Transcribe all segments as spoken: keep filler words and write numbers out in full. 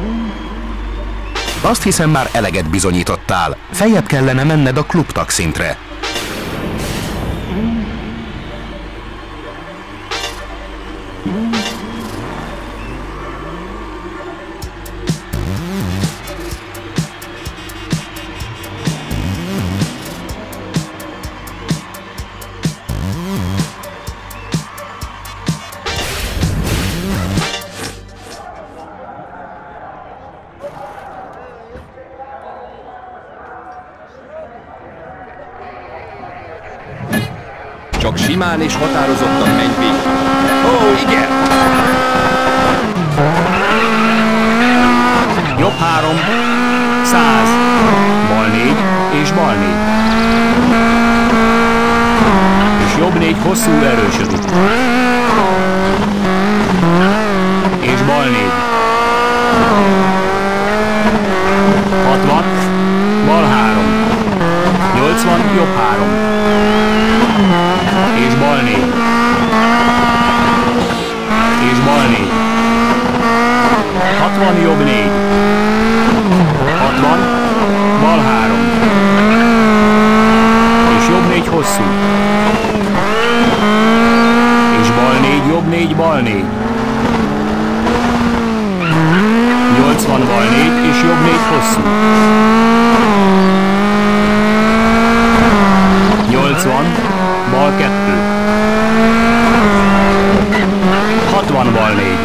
Azt hiszem, már eleget bizonyítottál. Feljebb kellene menned a klubtag szintre. Csak simán és határozottan menj végig. Ó, igen! Jobb három, száz, bal négy és bal négy. És jobb négy hosszú erősödik. És bal négy. hatvan, bal három. nyolcvan, jobb három. És bal négy. És bal négy. hatvan, jobb négy. hatvan, bal három. És jobb négy hosszú. És bal négy, jobb négy, bal négy. nyolcvan, bal négy és jobb négy hosszú. nyolcvan, bal kettő. hatvan, bal négy.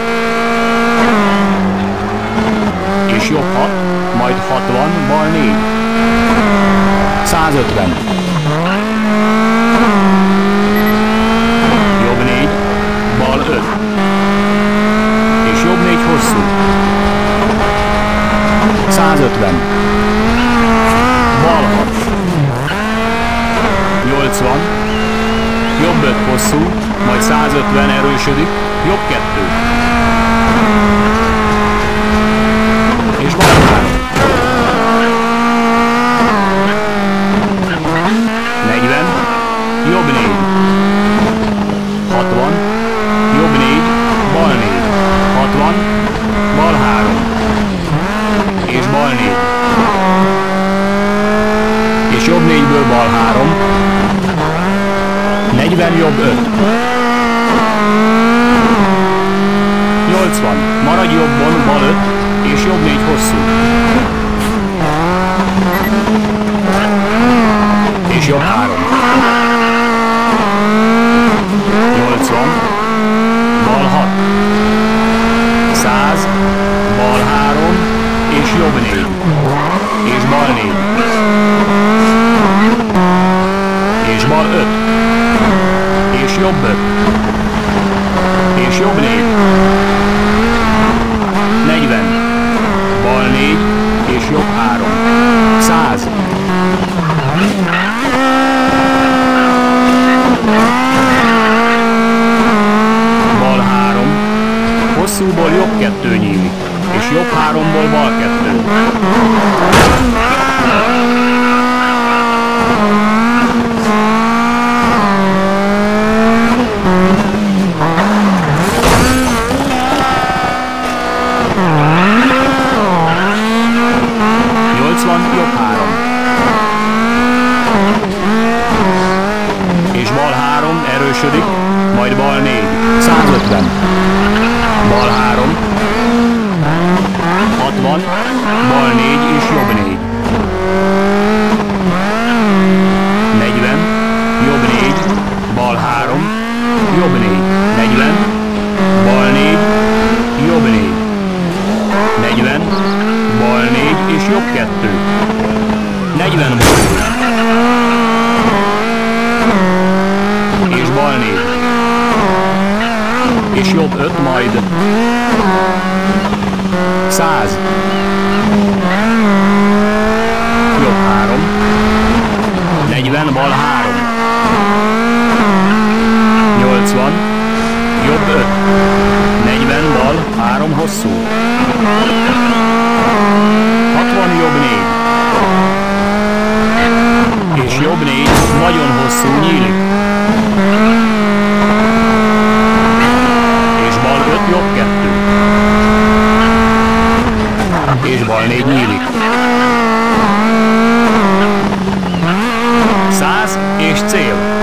És jobb hat, majd hatvan, bal négy. százötven. Jobb négy, bal öt. És jobb négy hosszú. százötven. Bal hat. nyolcvan. Jobb öt hosszú, majd százötven erősödik, jobb kettő. És bal három. negyven. Jobb négy. hatvan. Jobb négy, bal négy. hatvan. Bal három. És bal négy. És jobb négyből bal három. negyven, jobb öt. nyolcvan. Maradj jobbon, bal öt, és jobb négy hosszú. És jobb három. nyolcvan. Bal hat. száz. Bal három, és jobb négy. És bal négy. És bal öt. És jobb öt. És jobb négy. negyven. Bal négy és jobb három. száz. Bal három. Hosszúból jobb kettő nyílik. És jobb háromból bal kettő. nyolcvan, jobb három. És bal három erősödik, majd bal négy. százötven. Bal három. hatvan. Bal négy és jobb négy. negyven. Jobb négy. Bal három. Jobb négy. negyven. Bal négy. Jobb négy. negyven. Bal négy és jobb kettő. negyven bal. És bal négy. És jobb öt majd. száz. Jobb három. negyven bal három. nyolcvan. Jobb öt. negyven bal három hosszú. hatvan jobb négy. És jobb négy nagyon hosszú nyílik. És bal öt jobb kettő. és bal négy nyílik. Száz és cél.